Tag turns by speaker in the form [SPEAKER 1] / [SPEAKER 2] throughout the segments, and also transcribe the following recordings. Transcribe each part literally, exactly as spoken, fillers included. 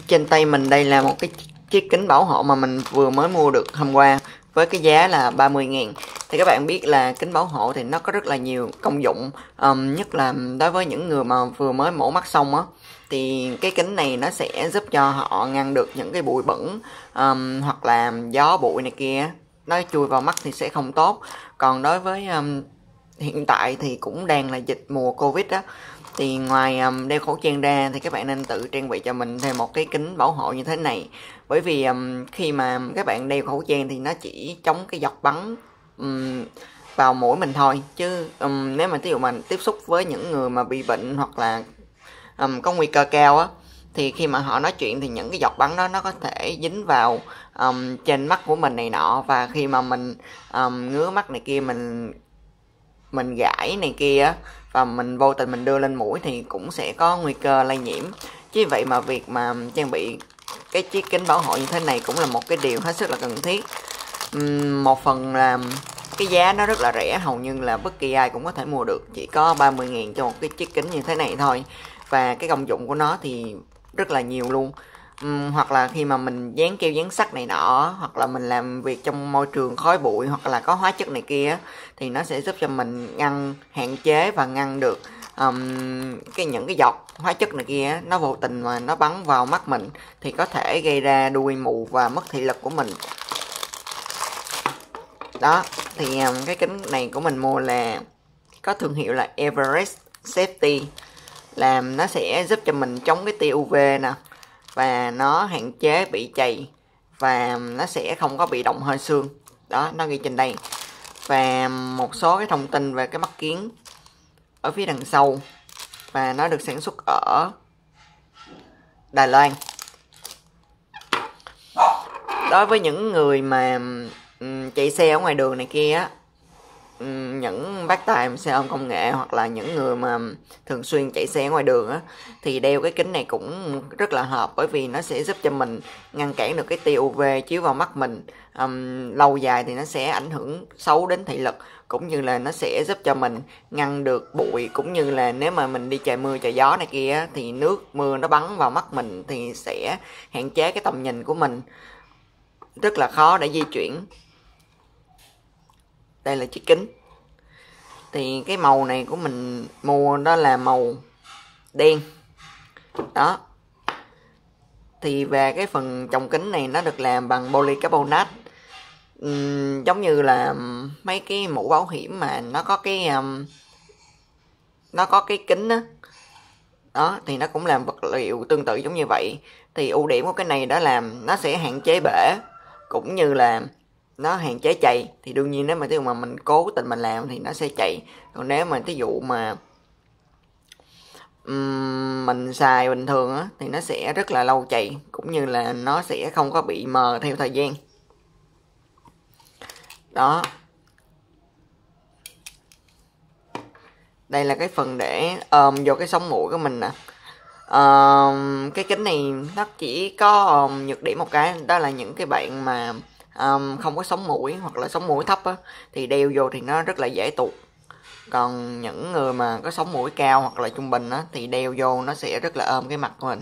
[SPEAKER 1] Trên tay mình đây là một cái chiếc kính bảo hộ mà mình vừa mới mua được hôm qua với cái giá là ba mươi ngàn. Thì các bạn biết là kính bảo hộ thì nó có rất là nhiều công dụng, um, nhất là đối với những người mà vừa mới mổ mắt xong á, thì cái kính này nó sẽ giúp cho họ ngăn được những cái bụi bẩn, um, hoặc là gió bụi này kia nó chui vào mắt thì sẽ không tốt. Còn đối với um, hiện tại thì cũng đang là dịch mùa Covid á, thì ngoài um, đeo khẩu trang ra thì các bạn nên tự trang bị cho mình thêm một cái kính bảo hộ như thế này. Bởi vì um, khi mà các bạn đeo khẩu trang thì nó chỉ chống cái giọt bắn um, vào mũi mình thôi, chứ um, nếu mà ví dụ mà tiếp xúc với những người mà bị bệnh hoặc là um, có nguy cơ cao á, thì khi mà họ nói chuyện thì những cái giọt bắn đó nó có thể dính vào um, trên mắt của mình này nọ, và khi mà mình um, ngứa mắt này kia, mình mình gãi này kia và mình vô tình mình đưa lên mũi thì cũng sẽ có nguy cơ lây nhiễm. Chứ vậy mà việc mà trang bị cái chiếc kính bảo hộ như thế này cũng là một cái điều hết sức là cần thiết. Uhm, một phần là cái giá nó rất là rẻ, hầu như là bất kỳ ai cũng có thể mua được, chỉ có ba mươi ngàn cho một cái chiếc kính như thế này thôi. Và cái công dụng của nó thì rất là nhiều luôn. Uhm, hoặc là khi mà mình dán keo dán sắt này nọ, hoặc là mình làm việc trong môi trường khói bụi hoặc là có hóa chất này kia, thì nó sẽ giúp cho mình ngăn, hạn chế và ngăn được um, cái những cái giọt hóa chất này kia nó vô tình mà nó bắn vào mắt mình thì có thể gây ra đuôi mù và mất thị lực của mình. Đó, thì um, cái kính này của mình mua là có thương hiệu là Everest Safety, làm nó sẽ giúp cho mình chống cái tia u vê nè, và nó hạn chế bị chày, và nó sẽ không có bị động hơi xương. Đó, nó ghi trên đây. Và một số cái thông tin về cái mắt kiếng ở phía đằng sau, và nó được sản xuất ở Đài Loan. Đối với những người mà um, chạy xe ở ngoài đường này kia á, um, những bác tài xe ôm công nghệ hoặc là những người mà thường xuyên chạy xe ở ngoài đường á, thì đeo cái kính này cũng rất là hợp, bởi vì nó sẽ giúp cho mình ngăn cản được cái tia u vê chiếu vào mắt mình. Um, lâu dài thì nó sẽ ảnh hưởng xấu đến thị lực, cũng như là nó sẽ giúp cho mình ngăn được bụi, cũng như là nếu mà mình đi trời mưa trời gió này kia thì nước mưa nó bắn vào mắt mình thì sẽ hạn chế cái tầm nhìn của mình, rất là khó để di chuyển. Đây là chiếc kính. Thì cái màu này của mình mua đó là màu đen. Đó. Thì về cái phần trồng kính này nó được làm bằng polycarbonate. Uhm, giống như là mấy cái mũ bảo hiểm mà nó có cái um, nó có cái kính đó. Đó, thì nó cũng làm vật liệu tương tự giống như vậy. Thì ưu điểm của cái này đó là nó sẽ hạn chế bể, cũng như là nó hạn chế chày. Thì đương nhiên nếu mà ví dụ mà mình cố tình mình làm thì nó sẽ chày. Còn nếu mà ví dụ mà um, mình xài bình thường á, thì nó sẽ rất là lâu chày, cũng như là nó sẽ không có bị mờ theo thời gian. Đó. Đây là cái phần để ôm vô cái sống mũi của mình nè. Uh, cái kính này nó chỉ có um, nhược điểm một cái, đó là những cái bạn mà um, không có sống mũi hoặc là sống mũi thấp á, thì đeo vô thì nó rất là dễ tuột. Còn những người mà có sống mũi cao hoặc là trung bình á, thì đeo vô nó sẽ rất là ôm cái mặt của mình.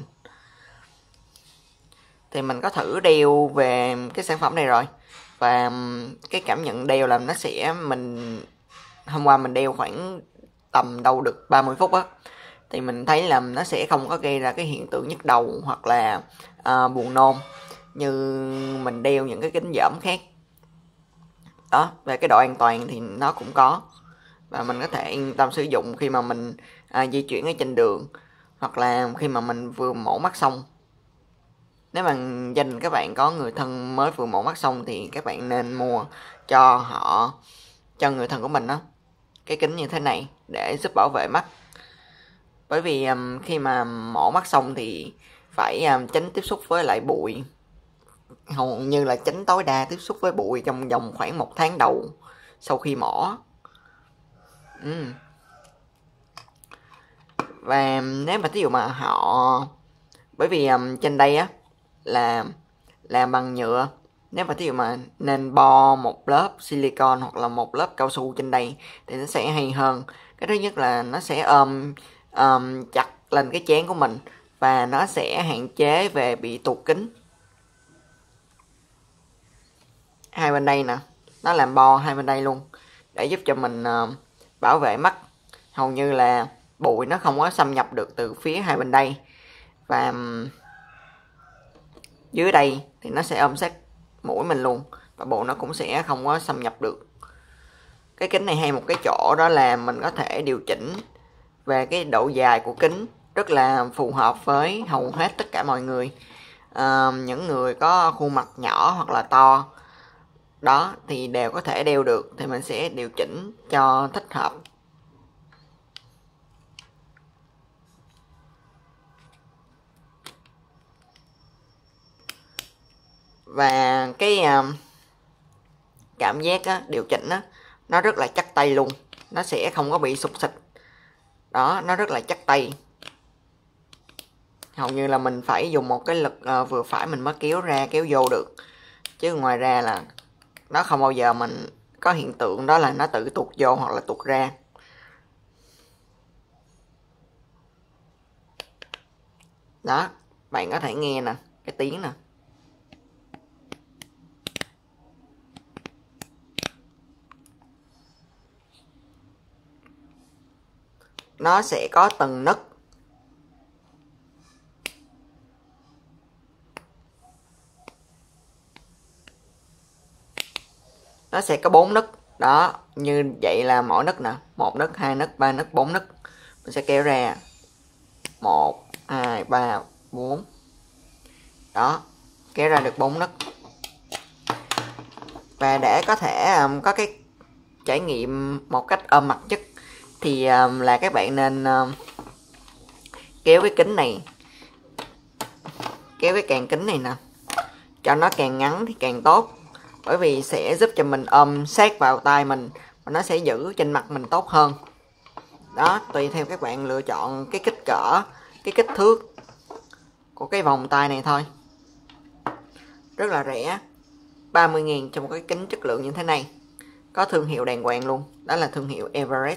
[SPEAKER 1] Thì mình có thử đeo về cái sản phẩm này rồi, và cái cảm nhận đeo là nó sẽ, mình hôm qua mình đeo khoảng tầm đâu được ba mươi phút á, thì mình thấy là nó sẽ không có gây ra cái hiện tượng nhức đầu hoặc là uh, buồn nôn như mình đeo những cái kính dởm khác. Đó, về cái độ an toàn thì nó cũng có, và mình có thể yên tâm sử dụng khi mà mình uh, di chuyển ở trên đường, hoặc là khi mà mình vừa mổ mắt xong. Nếu mà gia đình các bạn có người thân mới vừa mổ mắt xong thì các bạn nên mua cho họ, cho người thân của mình đó, cái kính như thế này để giúp bảo vệ mắt. Bởi vì um, khi mà mổ mắt xong thì phải um, tránh tiếp xúc với lại bụi, hầu như là tránh tối đa tiếp xúc với bụi trong vòng khoảng một tháng đầu sau khi mổ. uhm. Và nếu mà ví dụ mà họ, bởi vì um, trên đây á là làm bằng nhựa, nếu mà ví dụ mà nên bo một lớp silicon hoặc là một lớp cao su trên đây thì nó sẽ hay hơn. Cái thứ nhất là nó sẽ ôm um, chặt lên cái chén của mình, và nó sẽ hạn chế về bị tuột kính. Hai bên đây nè, nó làm bo hai bên đây luôn để giúp cho mình uh, bảo vệ mắt, hầu như là bụi nó không có xâm nhập được từ phía hai bên đây. Và um, dưới đây thì nó sẽ ôm sát mũi mình luôn, và bộ nó cũng sẽ không có xâm nhập được. Cái kính này hay một cái chỗ đó là mình có thể điều chỉnh về cái độ dài của kính, rất là phù hợp với hầu hết tất cả mọi người. À, những người có khuôn mặt nhỏ hoặc là to đó thì đều có thể đeo được, thì mình sẽ điều chỉnh cho thích hợp. Và cái uh, cảm giác á, điều chỉnh á, nó rất là chắc tay luôn, nó sẽ không có bị sụp xịt đó, nó rất là chắc tay. Hầu như là mình phải dùng một cái lực uh, vừa phải mình mới kéo ra kéo vô được, chứ ngoài ra là nó không bao giờ mình có hiện tượng đó là nó tự tuột vô hoặc là tuột ra. Đó, bạn có thể nghe nè, cái tiếng nè. Nó sẽ có từng nấc. Nó sẽ có bốn nấc. Đó, như vậy là mỗi nấc nè, một nấc, hai nấc, ba nấc, bốn nấc. Mình sẽ kéo ra một, hai, ba, bốn. Đó, kéo ra được bốn nấc. Và để có thể um, có cái trải nghiệm một cách ôm mặt nhất thì um, là các bạn nên um, kéo cái kính này, kéo cái càng kính này nè, cho nó càng ngắn thì càng tốt, bởi vì sẽ giúp cho mình ôm sát vào tay mình và nó sẽ giữ trên mặt mình tốt hơn. Đó, tùy theo các bạn lựa chọn cái kích cỡ, cái kích thước của cái vòng tay này thôi. Rất là rẻ, ba mươi ngàn cho một cái kính chất lượng như thế này, có thương hiệu đàng hoàng luôn, đó là thương hiệu Everest.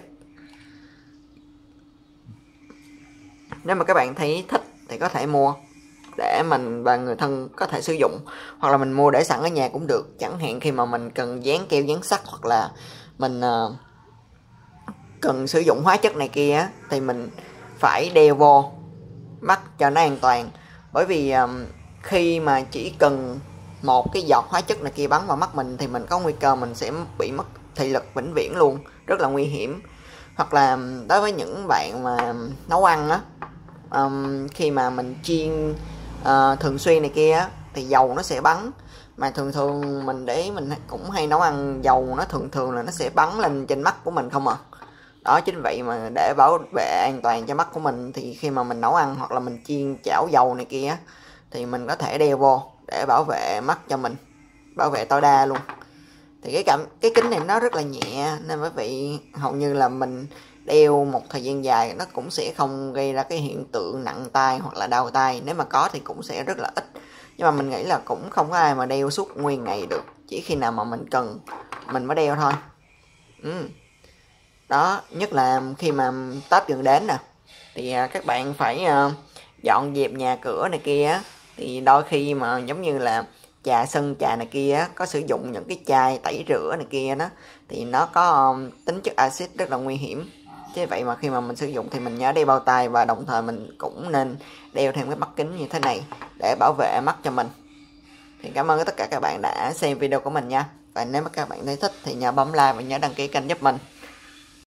[SPEAKER 1] Nếu mà các bạn thấy thích thì có thể mua để mình và người thân có thể sử dụng, hoặc là mình mua để sẵn ở nhà cũng được. Chẳng hạn khi mà mình cần dán keo dán sắt, hoặc là mình uh, cần sử dụng hóa chất này kia thì mình phải đeo vô mắt cho nó an toàn. Bởi vì uh, khi mà chỉ cần một cái giọt hóa chất này kia bắn vào mắt mình thì mình có nguy cơ mình sẽ bị mất thị lực vĩnh viễn luôn, rất là nguy hiểm. Hoặc là đối với những bạn mà nấu ăn á, um, khi mà mình chiên uh, thường xuyên này kia á, thì dầu nó sẽ bắn. Mà thường thường mình để mình cũng hay nấu ăn, dầu nó thường thường là nó sẽ bắn lên trên mắt của mình không à. Đó, chính vậy mà để bảo vệ an toàn cho mắt của mình thì khi mà mình nấu ăn hoặc là mình chiên chảo dầu này kia thì mình có thể đeo vô để bảo vệ mắt cho mình, bảo vệ tối đa luôn. Thì cái cảm cái kính này nó rất là nhẹ, nên bởi vậy hầu như là mình đeo một thời gian dài nó cũng sẽ không gây ra cái hiện tượng nặng tai hoặc là đau tai. Nếu mà có thì cũng sẽ rất là ít, nhưng mà mình nghĩ là cũng không có ai mà đeo suốt nguyên ngày được, chỉ khi nào mà mình cần mình mới đeo thôi. ừ. Đó, nhất là khi mà Tết gần đến nè, thì các bạn phải uh, dọn dẹp nhà cửa này kia, thì đôi khi mà giống như là trà sân trà này kia có sử dụng những cái chai tẩy rửa này kia đó, thì nó có um, tính chất axit rất là nguy hiểm. Chứ vậy mà khi mà mình sử dụng thì mình nhớ đeo bao tay, và đồng thời mình cũng nên đeo thêm cái mắt kính như thế này để bảo vệ mắt cho mình. Thì cảm ơn tất cả các bạn đã xem video của mình nha. Và nếu mà các bạn thấy thích thì nhớ bấm like và nhớ đăng ký kênh giúp mình.